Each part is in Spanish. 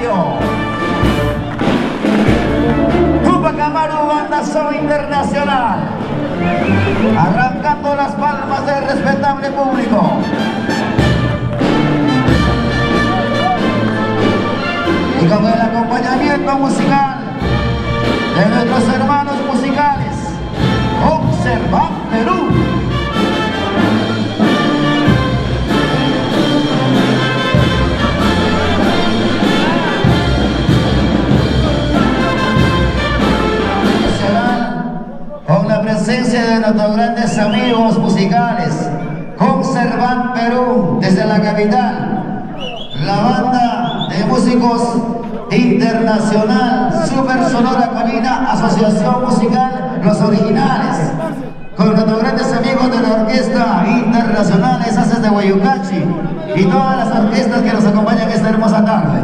Bello. Tupac Amaru, Banda Son Internacional. Arrancando las palmas del respetable público. Y con el acompañamiento musical de nuestros hermanos musicales, Conservan Perú. Con la presencia de nuestros grandes amigos musicales, Conservan Perú, desde la capital, la banda de músicos internacional Super Sonora Colina, Asociación Musical Los Originales, con nuestros grandes amigos de la Orquesta Internacional Haces de Guayucachi y todas las orquestas que nos acompañan esta hermosa tarde.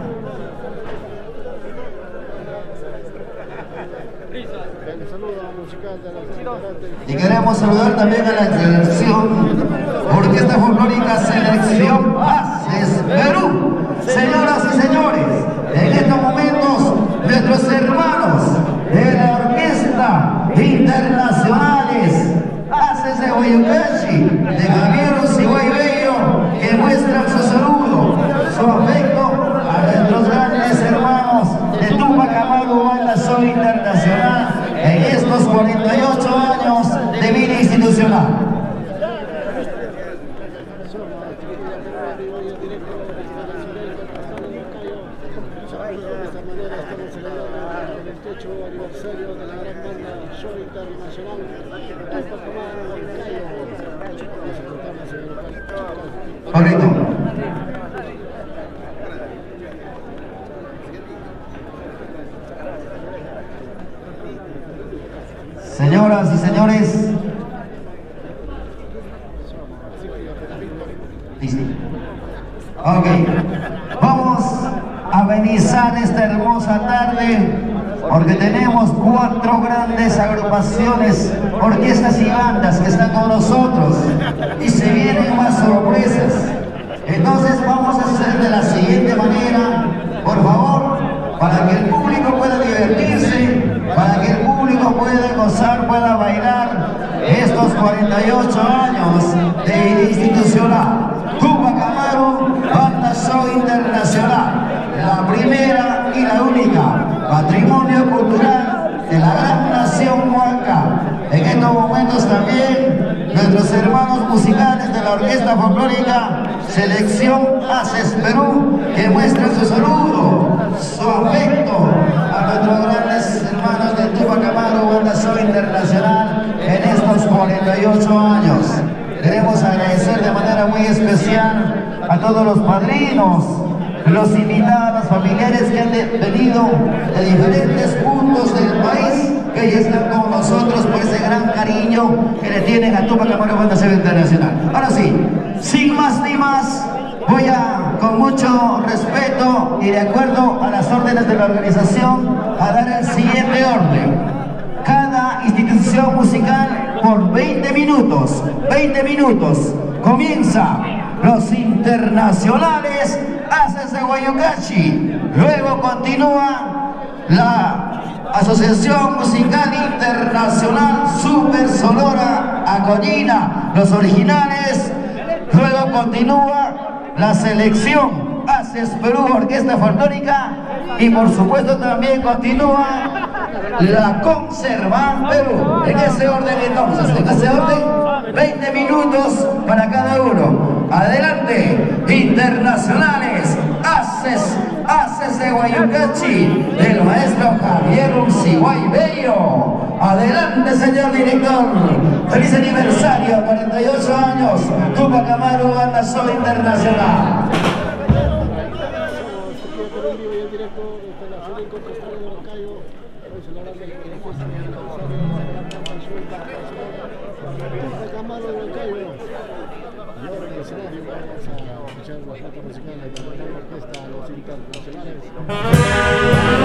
Y queremos saludar también a la selección Orquesta Folclórica Selección Haces Perú. Señoras y señores, en estos momentos nuestros hermanos de la Orquesta Internacionales Haces de Guayucachi, de Javier Uciguay Bello, que muestran su saludo, su afecto a nuestros grandes hermanos de Tupac Amaru, Banda Son Internacional, en estos 48 años de vida institucional. Aniversario de la gran banda Show Internacional Tupac Amaru Huancayo. Correcto. Señoras y señores, ok, vamos a amenizar esta hermosa tarde porque tenemos 4 grandes agrupaciones, orquestas y bandas que están con nosotros y se vienen más sorpresas. Entonces vamos a hacer de la siguiente manera, por favor, para que el público pueda divertirse, para que el público pueda gozar, pueda bailar estos 48 años de vida institucional. Tupac Amaru, Banda Son Internacional, la primera y la única, patrimonio cultural de la gran nación Huanca. En estos momentos también nuestros hermanos musicales de la Orquesta Folclórica Selección Haces Perú, que muestran su saludo, su afecto a nuestros grandes hermanos de Tupac Amaru, Banda Son Internacional, en estos 48 años. Queremos agradecer de manera muy especial a todos los padrinos, los invitados, familiares que han venido de diferentes puntos del país, que ya están con nosotros por ese gran cariño que le tienen a Tupac Amaru, Banda Son Internacional. Ahora sí, sin más ni más, voy a, con mucho respeto y de acuerdo a las órdenes de la organización, a dar el siguiente orden. Cada institución musical por 20 minutos. 20 minutos. Comienza Los Internacionales Haces de Guayucachi. Luego continúa la Asociación Musical Internacional Super Sonora Colina, Los Originales. Luego continúa la Selección Haces Perú, Orquesta Folclórica. Y por supuesto también continúa la Conservan Perú. En ese orden entonces, en ese orden, 20 minutos para cada uno. Adelante, Internacionales Haces de Guayucachi, del maestro Javier Uciguay Bello. Adelante, señor director. Feliz aniversario, 48 años, Tupac Amaru, Banda Son Internacional. Vamos a escuchar la flauta musical de la Orquesta Los Internacionales.